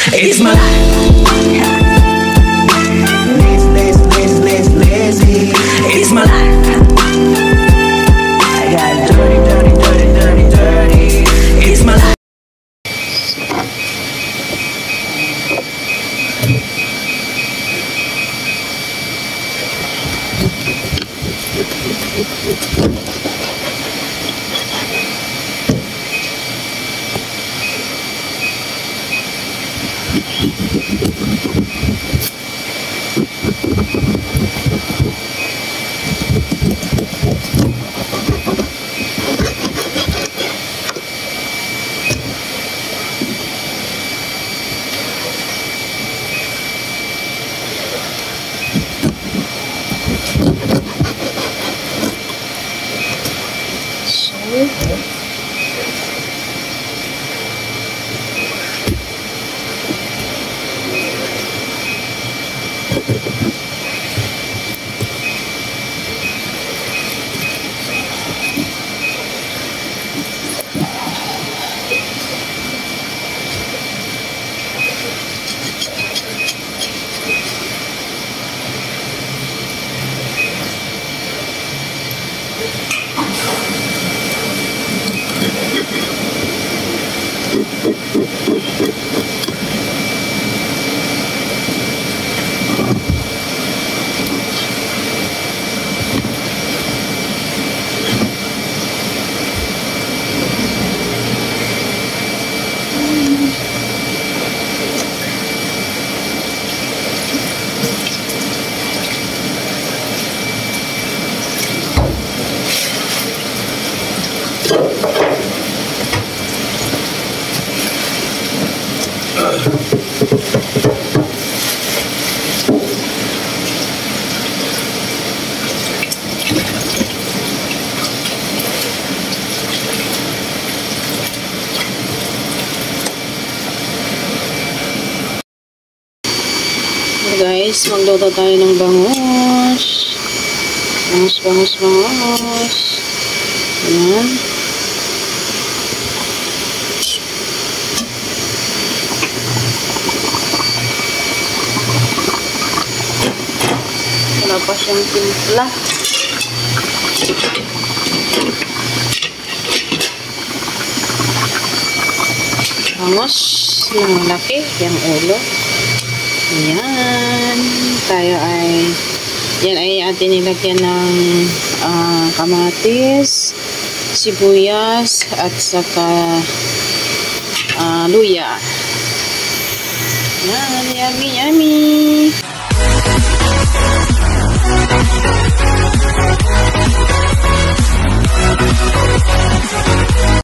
It's my life. Lazy. It's my life. I got dirty. It's my life. Guys, magluto tayo ng bangus. Bangus. Ayan. Wala pa siyang timpla. Bangus na malaki, yung ulo. Ayan, yan ay atin nilagyan ng kamatis, sibuyas, at saka luya. Yan, yummy.